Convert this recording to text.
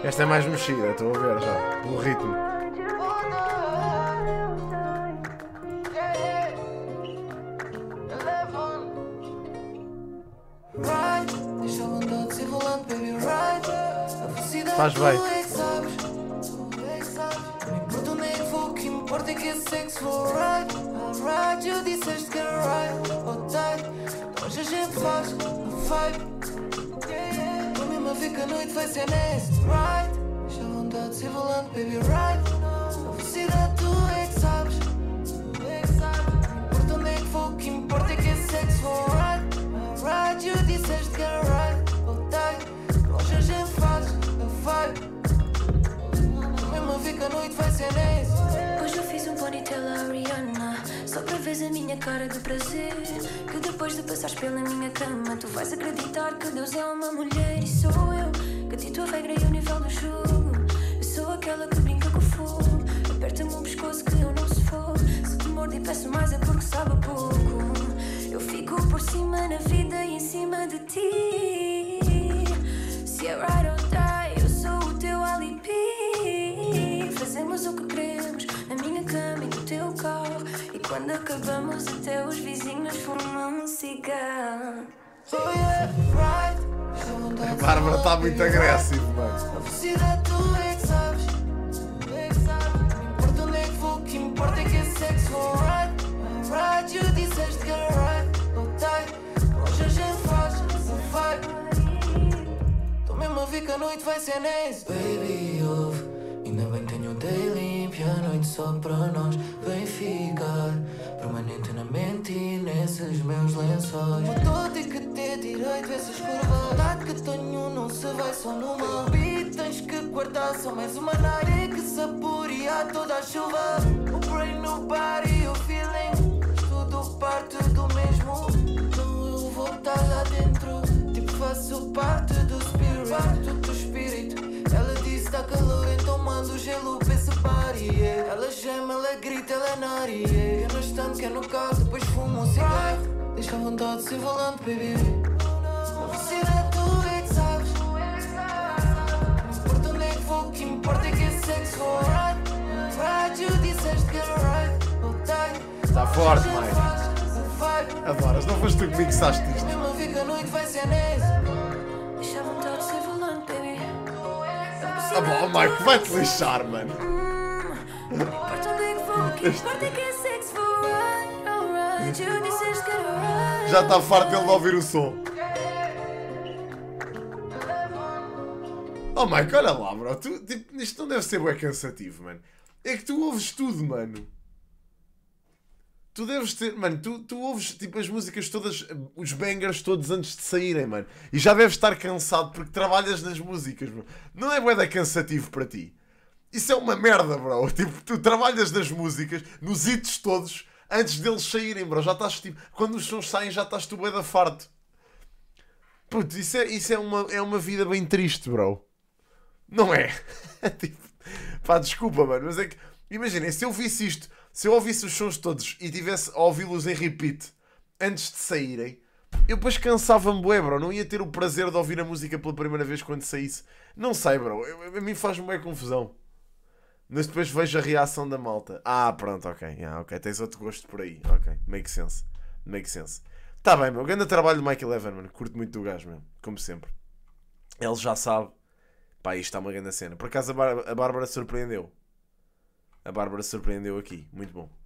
Esta é mais mexida, estou a ver já. O ritmo. Faz bem. Importa que é sexo for right, alright. Eu disseste que era right, oh hoje a gente faz a vibe. Tô mesmo a ver que a noite vai ser neste, right. Deixa a vontade de ser volante, baby, right. A velocidade tu é que sabes, tu é que sabes. Importa onde é que for, o que importa é que é sexo for right, alright. Eu disseste que era right, oh hoje a gente faz a vibe. Tô mesmo a ver que a noite vai ser neste. Fiz um ponytail a Rihanna, só para ver a minha cara de prazer. Que depois de passares pela minha cama, tu vais acreditar que Deus é uma mulher e sou eu que dito a regra e o nível do jogo. Eu sou aquela que brinca com fogo, aperta-me o pescoço que eu não sufoco. Se te mordo e peço mais é porque sabe pouco. Eu fico por cima na vida e em cima de ti. Se é right or die, eu sou o teu alibi. Fazemos o que queremos na minha cama e no teu carro. E quando acabamos até os vizinhos fumam um cigarro. Oh yeah, right. A Bárbara está muito agressiva, mano. A velocidade tu é que sabes, tu é que sabes. Não importa onde é que for, o que importa é que é sexo alright, alright. Eu disseste que era right, oh hoje a gente faz essa vibe. Tô mesmo a ver que a noite vai ser nesse. Baby, ouve, ainda bem que tenho o day limpo e a noite só para nós. Vem ficar permanente na mente e nesses meus lençóis. Vou ter que ter direito a essas curvas. Nada que tenho não se vai só numa beat. Tens que guardar só mais uma nare que saborear toda a chuva. O brain, o body, o feeling, tudo parte do mesmo. Então eu vou estar lá dentro, tipo faço parte do spirit, parte do espírito. Ela disse tá calor, então mando gelo pra esse party, yeah. Ela gema, ela grita, ela é nari, yeah. Eu no stand, que é no carro, depois fumo um cigarro. Deixa a vontade de ser volante, baby. A velocidade tu é que sabes. Não importa onde é que for, o que importa é que é sexo for right, right. Eu disseste que era right, oh Está forte, mãe. Adoras, não foste tu que mixaste isto. mesmo a ver que a noite vai ser nesse. Deixa a vontade de ser volante, baby. Ah, bom, Mike, vai-te lixar, mano. Não importa onde é que for, o que importa é que é sexo for right, alright. Eu disseste que era right. Já está farto ele de ouvir o som. Oh, Mike, olha lá, bro. Tipo, isto não deve ser bué cansativo, mano. É que tu ouves tudo, mano. Tu deves ter, mano, tu ouves tipo as músicas todas, os bangers todos antes de saírem, mano. E já deves estar cansado porque trabalhas nas músicas, bro. Não é bué da cansativo para ti? Isso é uma merda, bro. Tipo, tu trabalhas nas músicas, nos hits todos, antes deles saírem, bro. Já estás tipo, quando os sons saem já estás tu bué da farto. Puto, isso é uma vida bem triste, bro. Não é? Tipo, pá, desculpa, mano, mas é que, imaginem, se eu visse isto, se eu ouvisse os sons todos e tivesse a ouvi-los em repeat antes de saírem, eu depois cansava-me bué, bro. Não ia ter o prazer de ouvir a música pela primeira vez quando saísse. Não sei, bro. A mim faz-me bué confusão. Mas depois vejo a reação da malta. Ah, pronto, ok. Yeah, ok, tens outro gosto por aí. Ok, make sense. Make sense. Tá bem, meu. Grande trabalho do Michael Evan, mano. Curto muito do gajo, meu. Como sempre. Ele já sabe. Pá, isto está uma grande cena. Por acaso a Bárbara surpreendeu. A Bárbara surpreendeu aqui. Muito bom.